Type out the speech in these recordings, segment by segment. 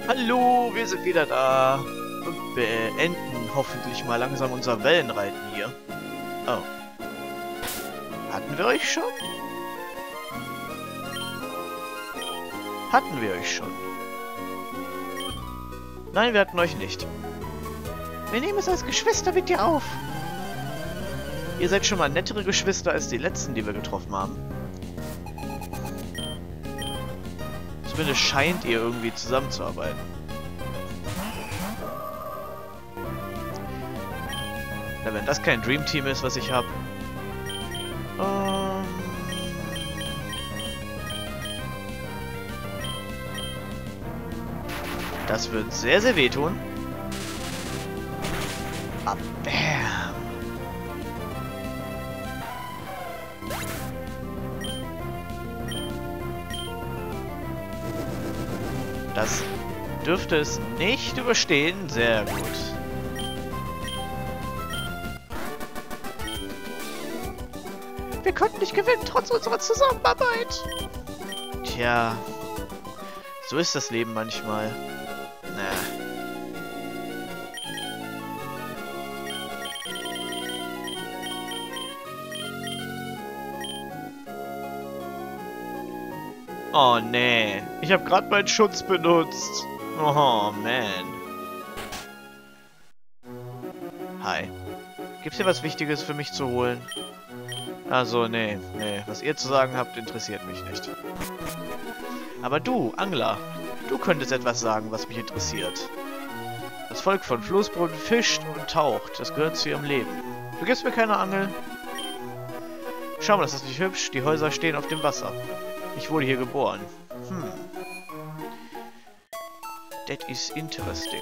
Hallo, wir sind wieder da und beenden hoffentlich mal langsam unser Wellenreiten hier. Oh. Hatten wir euch schon? Hatten wir euch schon? Nein, wir hatten euch nicht. Wir nehmen es als Geschwister mit dir auf. Ihr seid schon mal nettere Geschwister als die letzten, die wir getroffen haben. Zumindest scheint ihr irgendwie zusammenzuarbeiten. Na, wenn das kein Dream Team ist, was ich habe. Das wird sehr, sehr wehtun. Ah, bam. Das dürfte es nicht überstehen. Sehr gut. Wir konnten nicht gewinnen, trotz unserer Zusammenarbeit. Tja, so ist das Leben manchmal. Oh nee, ich habe gerade meinen Schutz benutzt. Oh man. Hi. Gibt's hier was Wichtiges für mich zu holen? Also nee. Was ihr zu sagen habt, interessiert mich nicht. Aber du, Angler, du könntest etwas sagen, was mich interessiert. Das Volk von Floßbrunnen fischt und taucht. Das gehört zu ihrem Leben. Du gibst mir keine Angel? Schau mal, das ist nicht hübsch. Die Häuser stehen auf dem Wasser. Ich wurde hier geboren. That is interesting.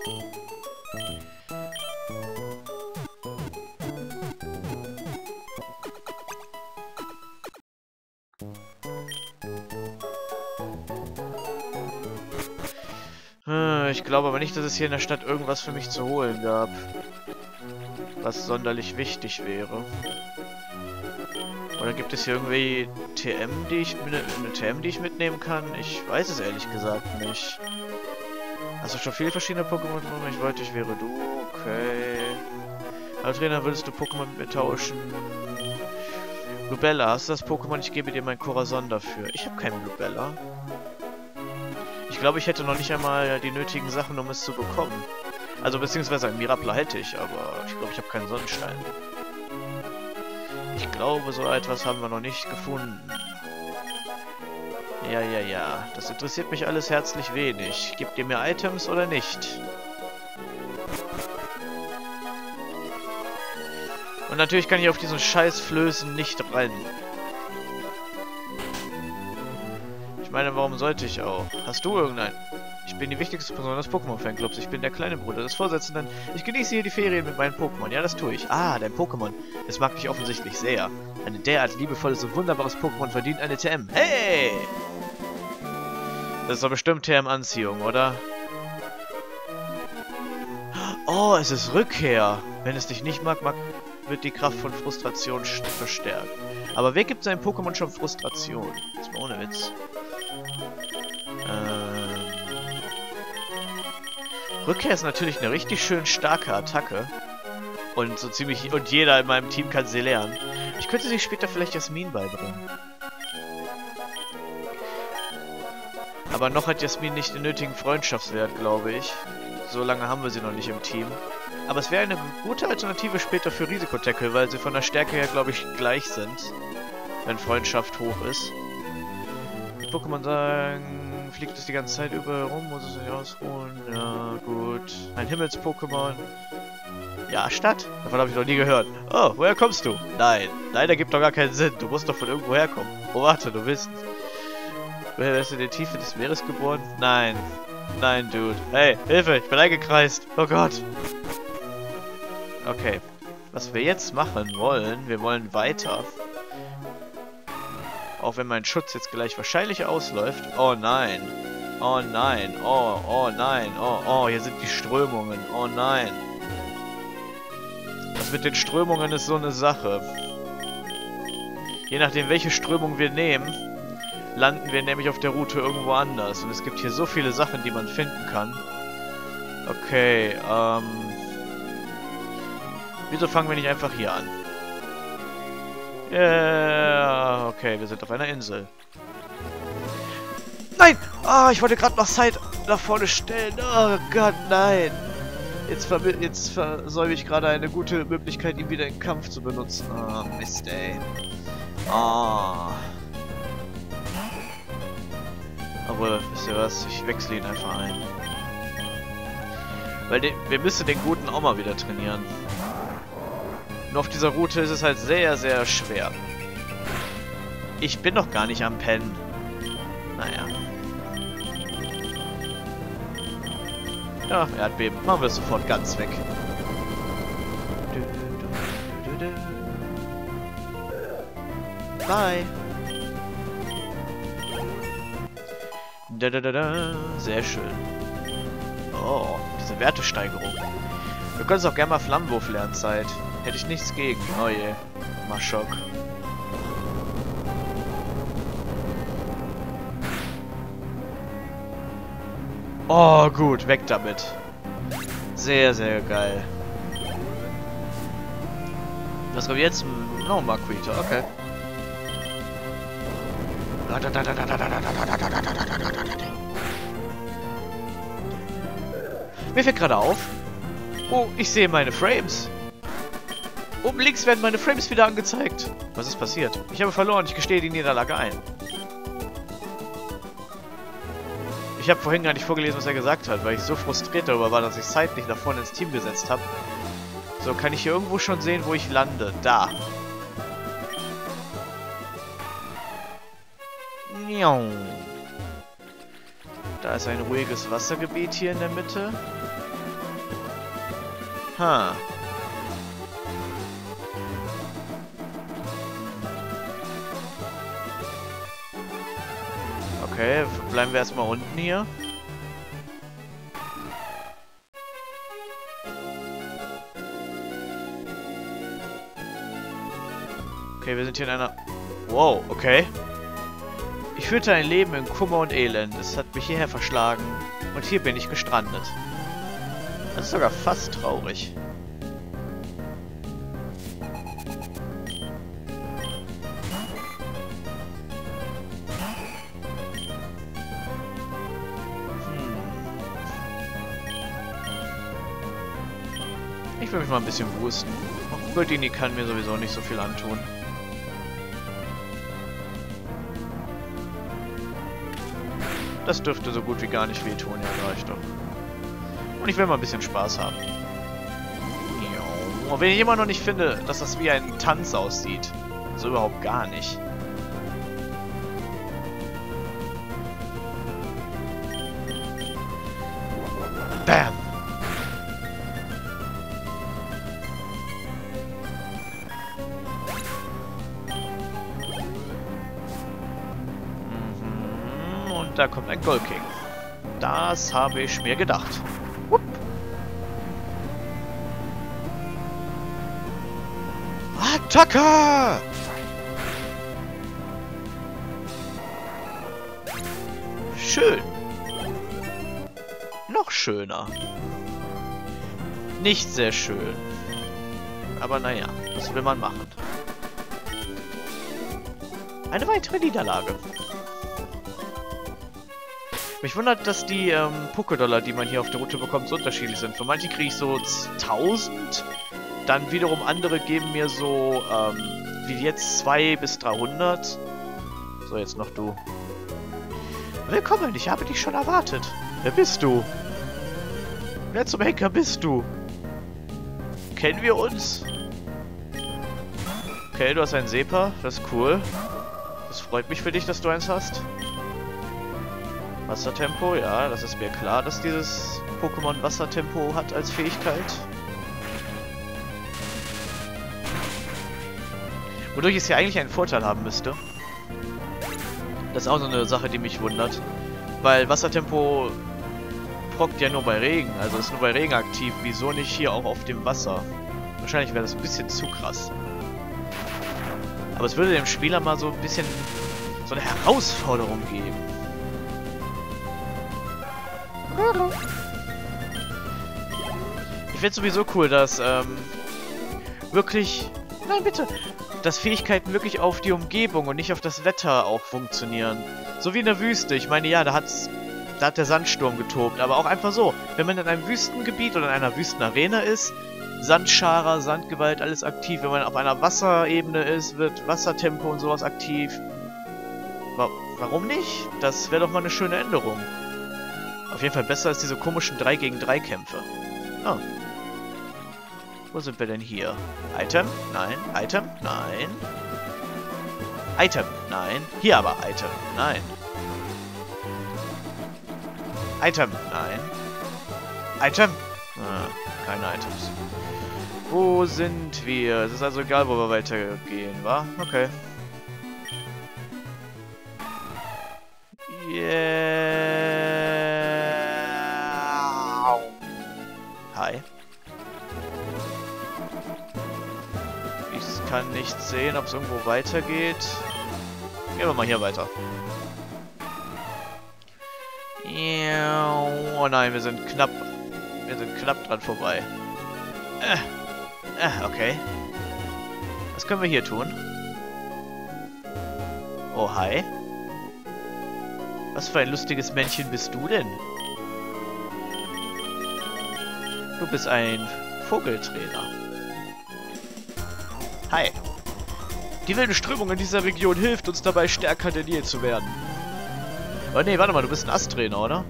Ich glaube aber nicht, dass es hier in der Stadt irgendwas für mich zu holen gab, was sonderlich wichtig wäre. Oder gibt es hier irgendwie eine TM, die ich mitnehmen kann? Ich weiß es ehrlich gesagt nicht. Hast du schon viele verschiedene Pokémon? Ich wollte, ich wäre du. Okay. Hallo Trainer, würdest du Pokémon mit mir tauschen? Lubella, hast du das Pokémon? Ich gebe dir mein Corazon dafür. Ich habe keinen Lubella. Ich glaube, ich hätte noch nicht einmal die nötigen Sachen, um es zu bekommen. Also beziehungsweise ein Mirapla hätte ich, aber ich glaube, ich habe keinen Sonnenstein. Ich glaube, so etwas haben wir noch nicht gefunden. Ja. Das interessiert mich alles herzlich wenig. Gebt ihr mir Items oder nicht? Und natürlich kann ich auf diesen scheiß Flößen nicht rennen. Ich meine, warum sollte ich auch? Hast du irgendeinen? Ich bin die wichtigste Person des Pokémon-Fanclubs. Ich bin der kleine Bruder des Vorsitzenden. Ich genieße hier die Ferien mit meinen Pokémon. Ja, das tue ich. Ah, dein Pokémon. Das mag dich offensichtlich sehr. Ein derart liebevolles und wunderbares Pokémon verdient eine TM. Hey! Das ist doch bestimmt TM-Anziehung, oder? Oh, es ist Rückkehr. Wenn es dich nicht mag, wird die Kraft von Frustration verstärkt. Aber wer gibt seinem Pokémon schon Frustration? Das war ohne Witz. Rückkehr ist natürlich eine richtig schön starke Attacke. Und so ziemlich. Und jeder in meinem Team kann sie lernen. Ich könnte sie später vielleicht Jasmin beibringen. Aber noch hat Jasmin nicht den nötigen Freundschaftswert, glaube ich. So lange haben wir sie noch nicht im Team. Aber es wäre eine gute Alternative später für Risikotackle, weil sie von der Stärke her, glaube ich, gleich sind. Wenn Freundschaft hoch ist. Die Pokémon sagen, fliegt es die ganze Zeit über rum, muss es sich ausruhen. Ja, gut. Ein Himmels-Pokémon. Ja, Stadt? Davon habe ich noch nie gehört. Oh, woher kommst du? Nein, ergibt doch gar keinen Sinn. Du musst doch von irgendwo herkommen. Oh, warte, du bist... Woher wärst du in der Tiefe des Meeres geboren? Nein, Dude. Hey, Hilfe, ich bin eingekreist. Oh Gott. Okay. Was wir jetzt machen wollen, wir wollen weiter. Auch wenn mein Schutz jetzt gleich wahrscheinlich ausläuft. Oh nein. Oh nein. Oh nein. Oh, hier sind die Strömungen. Oh nein. Das mit den Strömungen ist so eine Sache. Je nachdem, welche Strömung wir nehmen, landen wir nämlich auf der Route irgendwo anders. Und es gibt hier so viele Sachen, die man finden kann. Okay, wieso fangen wir nicht einfach hier an? Ja, okay, wir sind auf einer Insel. Nein! Ah, ich wollte gerade noch Zeit nach vorne stellen. Oh Gott, nein! Jetzt versäume ich gerade eine gute Möglichkeit, ihn wieder in Kampf zu benutzen. Oh, Mist, ey. Oh. Aber, wisst ihr was? Ich wechsle ihn einfach ein. Weil wir müssen den Guten auch mal wieder trainieren. Nur auf dieser Route ist es halt sehr, sehr schwer. Ich bin doch gar nicht am Pennen. Naja. Ja, Erdbeben. Machen wir es sofort ganz weg. Bye. Sehr schön. Oh, diese Wertesteigerung. Wir können es auch gerne mal Flammenwurf lernen, Zeit. Hätte ich nichts gegen. Oh je. Maschok. Oh, gut. Weg damit. Sehr, sehr geil. Was kommt jetzt? No, Marquita. Okay. Mir fällt gerade auf. Oh, ich sehe meine Frames. Oben links werden meine Frames wieder angezeigt. Was ist passiert? Ich habe verloren. Ich gestehe die Niederlage ein. Ich habe vorhin gar nicht vorgelesen, was er gesagt hat, weil ich so frustriert darüber war, dass ich Zeit nicht nach vorne ins Team gesetzt habe. So, kann ich hier irgendwo schon sehen, wo ich lande? Da. Da ist ein ruhiges Wassergebiet hier in der Mitte. Ha. Okay, bleiben wir erstmal unten hier. Okay, wir sind hier in einer... Wow, okay. Ich führte ein Leben in Kummer und Elend. Es hat mich hierher verschlagen. Und hier bin ich gestrandet. Das ist sogar fast traurig. Ich will mich mal ein bisschen wüsten. Goldini kann mir sowieso nicht so viel antun. Das dürfte so gut wie gar nicht wehtun, ja, reicht doch. Und ich will mal ein bisschen Spaß haben. Und wenn ich immer noch nicht finde, dass das wie ein Tanz aussieht. So überhaupt gar nicht. Bam! Und da kommt ein Gold King. Das habe ich mir gedacht. Hup. Attacke! Schön. Noch schöner. Nicht sehr schön. Aber naja, was will man machen? Eine weitere Niederlage. Mich wundert, dass die Poké-Dollar, die man hier auf der Route bekommt, so unterschiedlich sind. Von manchen kriege ich so 1000, dann wiederum andere geben mir so, wie jetzt 200 bis 300. So, jetzt noch du. Willkommen, ich habe dich schon erwartet. Wer bist du? Wer zum Henker bist du? Kennen wir uns? Okay, du hast einen Sepa, das ist cool. Das freut mich für dich, dass du eins hast. Wassertempo, ja, das ist mir klar, dass dieses Pokémon Wassertempo hat als Fähigkeit. Wodurch es ja eigentlich einen Vorteil haben müsste. Das ist auch so eine Sache, die mich wundert. Weil Wassertempo prockt ja nur bei Regen, also ist nur bei Regen aktiv. Wieso nicht hier auch auf dem Wasser? Wahrscheinlich wäre das ein bisschen zu krass. Aber es würde dem Spieler mal so ein bisschen so eine Herausforderung geben. Ich finde sowieso cool, dass, wirklich... Nein, bitte! Dass Fähigkeiten wirklich auf die Umgebung und nicht auf das Wetter auch funktionieren. So wie in der Wüste. Ich meine, ja, da hat der Sandsturm getobt. Aber auch einfach so. Wenn man in einem Wüstengebiet oder in einer Wüstenarena ist, Sandscharer, Sandgewalt, alles aktiv. Wenn man auf einer Wasserebene ist, wird Wassertempo und sowas aktiv. Warum nicht? Das wäre doch mal eine schöne Änderung. Auf jeden Fall besser als diese komischen 3 gegen 3 Kämpfe. Oh. Wo sind wir denn hier? Item? Nein. Item? Nein. Item? Nein. Hier aber Item? Nein. Item? Nein. Item? Ah, keine Items. Wo sind wir? Es ist also egal, wo wir weitergehen, wa? Okay. Yeah. Hi. Ich kann nicht sehen, ob es irgendwo weitergeht. Gehen wir mal hier weiter. Oh nein, wir sind knapp dran vorbei. Okay. Was können wir hier tun? Oh, hi. Was für ein lustiges Männchen bist du denn? Du bist ein Vogeltrainer. Hi. Die wilde Strömung in dieser Region hilft uns dabei, stärker denn je zu werden. Oh nee, warte mal, du bist ein Asttrainer, oder?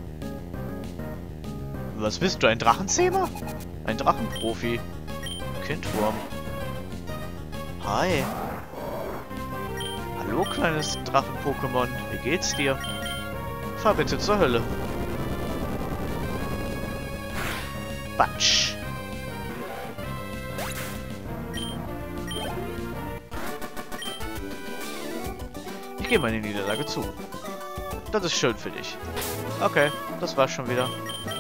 Was bist du, ein Drachenzähmer? Ein Drachenprofi. Kindwurm. Hi. Hallo, kleines Drachen-Pokémon. Wie geht's dir? Fahr bitte zur Hölle. Batsch. Ich gebe meine Niederlage zu. Das ist schön für dich. Okay, das war's schon wieder.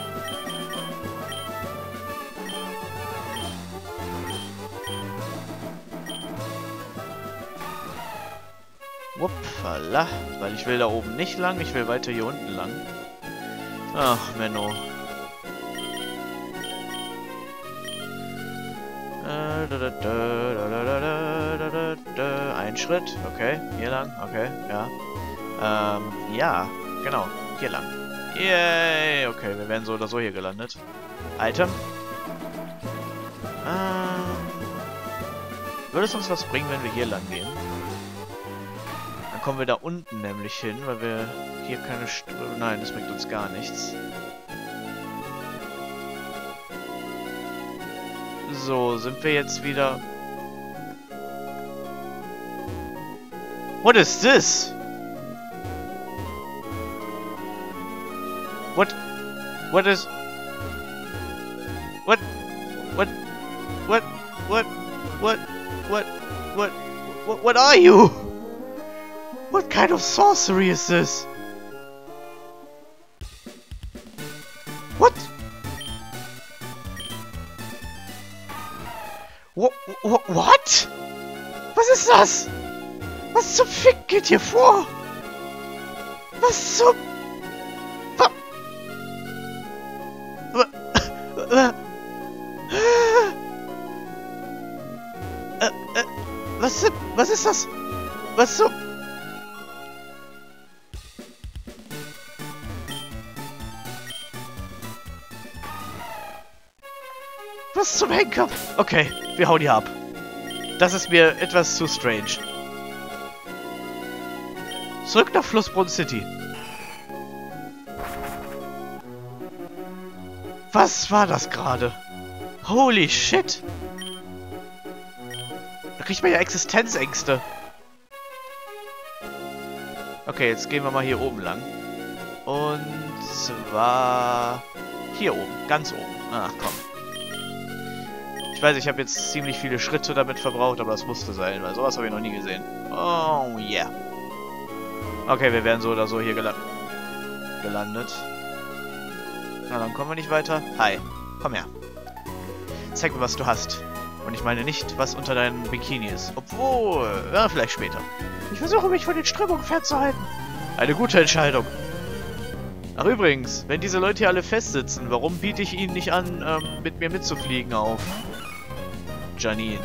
Wuppala, weil ich will da oben nicht lang, ich will weiter hier unten lang. Ach, Menno. Ein Schritt, okay, hier lang, okay, ja. Ja, genau, hier lang. Yay, okay, wir werden so oder so hier gelandet. Item. Würde es uns was bringen, wenn wir hier lang gehen? Dann kommen wir da unten nämlich hin, weil wir hier keine Nein, das bringt uns gar nichts. So, sind wir jetzt wieder... What is this? What is... What are you? What kind of sorcery is this? What? What? Was ist das? Was zum Fick geht hier vor? Was zum... Was ist das? Was zum... Was zum Henker? Okay, wir hauen hier ab. Das ist mir etwas zu strange. Zurück nach Flussbrunn City. Was war das gerade? Holy shit! Da kriegt man ja Existenzängste. Okay, jetzt gehen wir mal hier oben lang. Und zwar... hier oben, ganz oben. Ach komm. Ich weiß, ich habe jetzt ziemlich viele Schritte damit verbraucht, aber das musste sein, weil sowas habe ich noch nie gesehen. Oh yeah. Okay, wir werden so oder so hier gelandet. Na, dann kommen wir nicht weiter. Hi, komm her. Zeig mir, was du hast. Und ich meine nicht, was unter deinem Bikini ist. Obwohl, ja, vielleicht später. Ich versuche mich von den Strömungen fernzuhalten. Eine gute Entscheidung. Ach übrigens, wenn diese Leute hier alle festsitzen, warum biete ich ihnen nicht an, mit mir mitzufliegen auf Janine?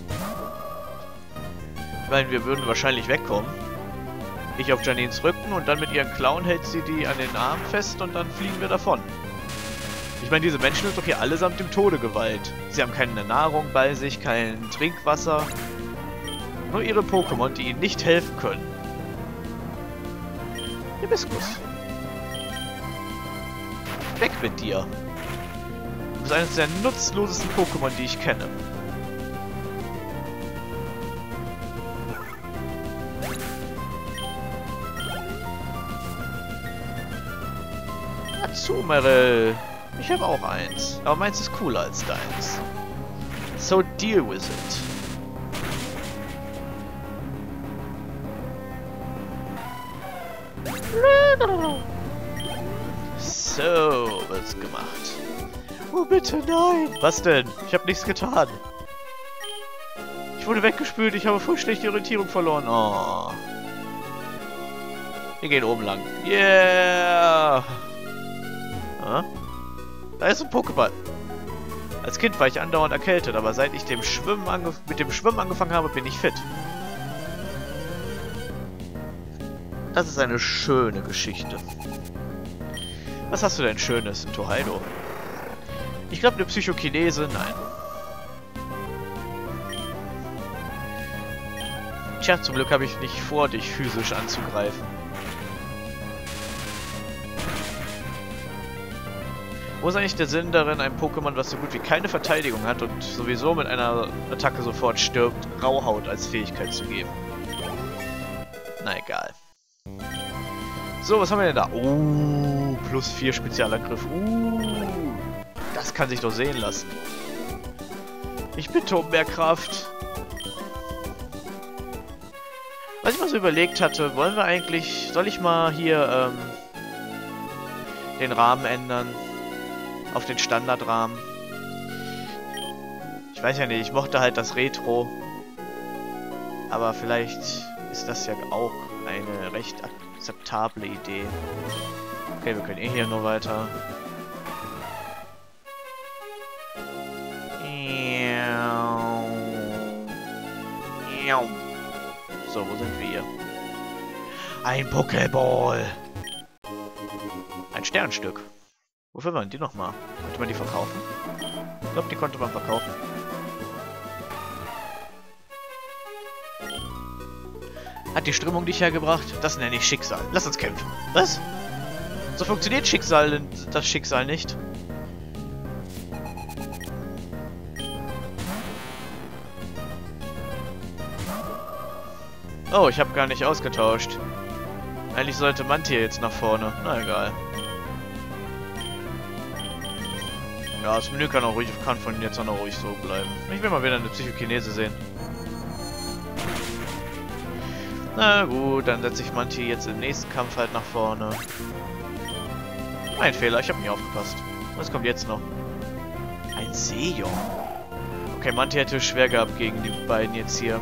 Ich meine, wir würden wahrscheinlich wegkommen. Ich auf Janines Rücken und dann mit ihren Klauen hält sie die an den Arm fest und dann fliegen wir davon. Ich meine, diese Menschen sind doch hier allesamt dem Tode geweiht. Sie haben keine Nahrung bei sich, kein Trinkwasser. Nur ihre Pokémon, die ihnen nicht helfen können. Hibiskus. Weg mit dir. Du bist eines der nutzlosesten Pokémon, die ich kenne. Azumarill. Ich habe auch eins. Aber meins ist cooler als deins. So deal with it. So, was gemacht. Oh, bitte, nein. Was denn? Ich habe nichts getan. Ich wurde weggespült. Ich habe vollständig die Orientierung verloren. Oh. Wir gehen oben lang. Yeah. Huh? Da ist ein Pokéball. Als Kind war ich andauernd erkältet, aber seit ich mit dem Schwimmen angefangen habe, bin ich fit. Das ist eine schöne Geschichte. Was hast du denn Schönes in Totodile? Ich glaube eine Psychokinese? Nein. Tja, zum Glück habe ich nicht vor, dich physisch anzugreifen. Wo ist eigentlich der Sinn darin, einem Pokémon, was so gut wie keine Verteidigung hat und sowieso mit einer Attacke sofort stirbt, Rauhaut als Fähigkeit zu geben? Na egal. So, was haben wir denn da? Plus 4 Spezialangriff. Das kann sich doch sehen lassen. Ich bitte um mehr Kraft. Was ich mal so überlegt hatte, wollen wir eigentlich... Soll ich mal hier den Rahmen ändern? Auf den Standardrahmen. Ich weiß ja nicht, ich mochte halt das Retro. Aber vielleicht ist das ja auch eine recht akzeptable Idee. Okay, wir können eh hier nur weiter. So, wo sind wir hier? Ein Pokéball! Ein Sternstück. Wofür waren die nochmal? Konnte man die verkaufen? Ich glaube, die konnte man verkaufen. Hat die Strömung dich hergebracht? Das nenne ich Schicksal. Lass uns kämpfen. Was? So funktioniert das Schicksal nicht. Oh, ich habe gar nicht ausgetauscht. Eigentlich sollte Mantier jetzt nach vorne. Na egal. Ja, das Menü kann von jetzt auch noch ruhig so bleiben. Ich will mal wieder eine Psychokinese sehen. Na gut, dann setze ich Mantier jetzt im nächsten Kampf halt nach vorne. Ein Fehler, ich habe nicht aufgepasst. Was kommt jetzt noch? Ein Seejong. Okay, Mantier hätte schwer gehabt gegen die beiden jetzt hier.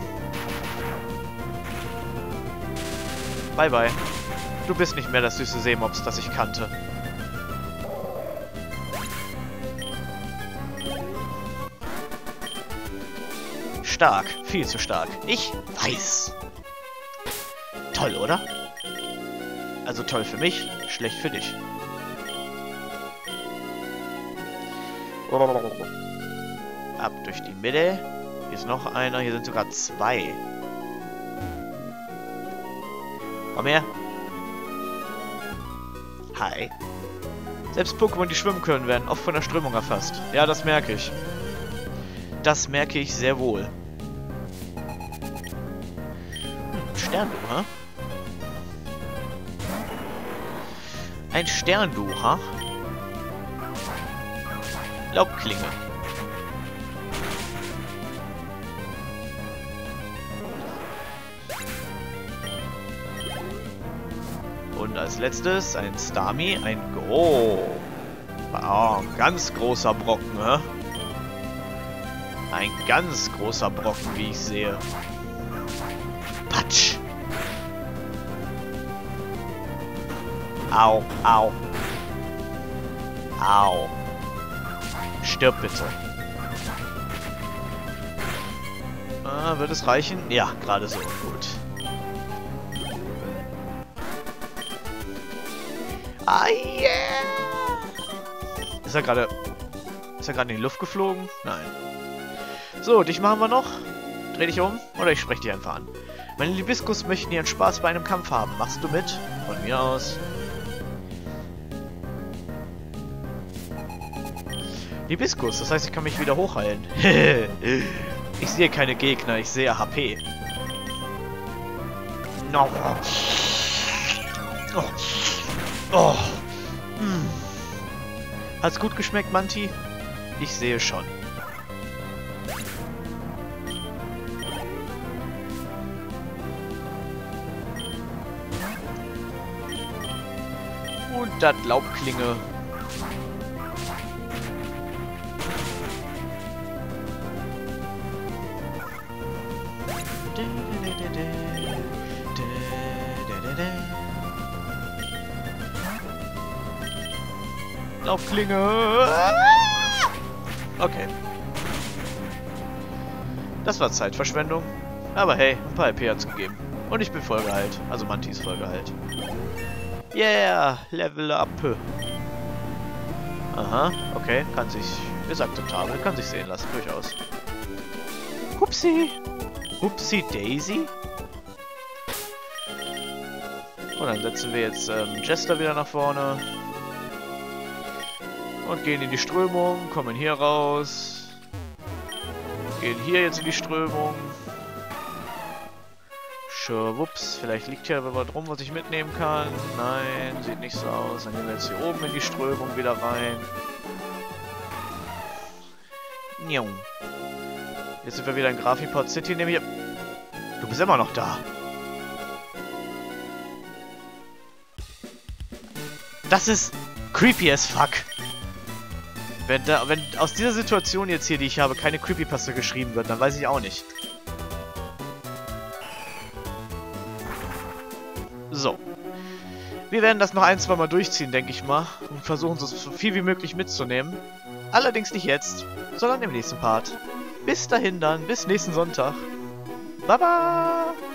Bye bye. Du bist nicht mehr das süße Seemops, das ich kannte. Stark, viel zu stark. Ich weiß. Toll, oder? Also toll für mich, schlecht für dich. Ab durch die Mitte. Hier ist noch einer, hier sind sogar zwei. Komm her. Hi. Selbst Pokémon, die schwimmen können, werden oft von der Strömung erfasst. Ja, das merke ich. Das merke ich sehr wohl. Sternbuch, ha? Ein Sternbuch, ha? Laubklinge. Und als letztes ein Starmie, ein ganz großer Brocken, hä? Ein ganz großer Brocken, wie ich sehe. Patsch. Au, au. Au. Stirb bitte. Wird es reichen? Ja, gerade so. Gut. Ah, yeah! Ist er gerade in die Luft geflogen? Nein. So, dich machen wir noch. Dreh dich um oder ich spreche dich einfach an. Meine Libiskus möchten ihren Spaß bei einem Kampf haben. Machst du mit? Von mir aus. Libiskus, das heißt, ich kann mich wieder hochheilen. Ich sehe keine Gegner, ich sehe HP. No. Oh. Oh. Mm. Hat's gut geschmeckt, Manti? Ich sehe schon. Und das Laubklinge. Laubklinge. Okay. Das war Zeitverschwendung. Aber hey, ein paar EP hat's gegeben. Und ich bin vollgeheilt. Also Manti ist vollgeheilt. Yeah, Level up. Aha, okay, kann sich, ist akzeptabel, kann sich sehen lassen, durchaus. Hupsi. Hupsi Daisy. Und dann setzen wir jetzt Jester wieder nach vorne. Und gehen in die Strömung, kommen hier raus. Gehen hier jetzt in die Strömung. Wups, vielleicht liegt hier aber was rum, was ich mitnehmen kann. Nein, sieht nicht so aus. Dann gehen wir jetzt hier oben in die Strömung wieder rein. Jetzt sind wir wieder in Graphipod City. Du bist immer noch da. Das ist creepy as fuck. Wenn aus dieser Situation jetzt hier, die ich habe, keine Creepypasta geschrieben wird, dann weiß ich auch nicht. So. Wir werden das noch ein, zwei Mal durchziehen, denke ich mal. Und versuchen, so viel wie möglich mitzunehmen. Allerdings nicht jetzt, sondern im nächsten Part. Bis dahin dann, bis nächsten Sonntag. Baba!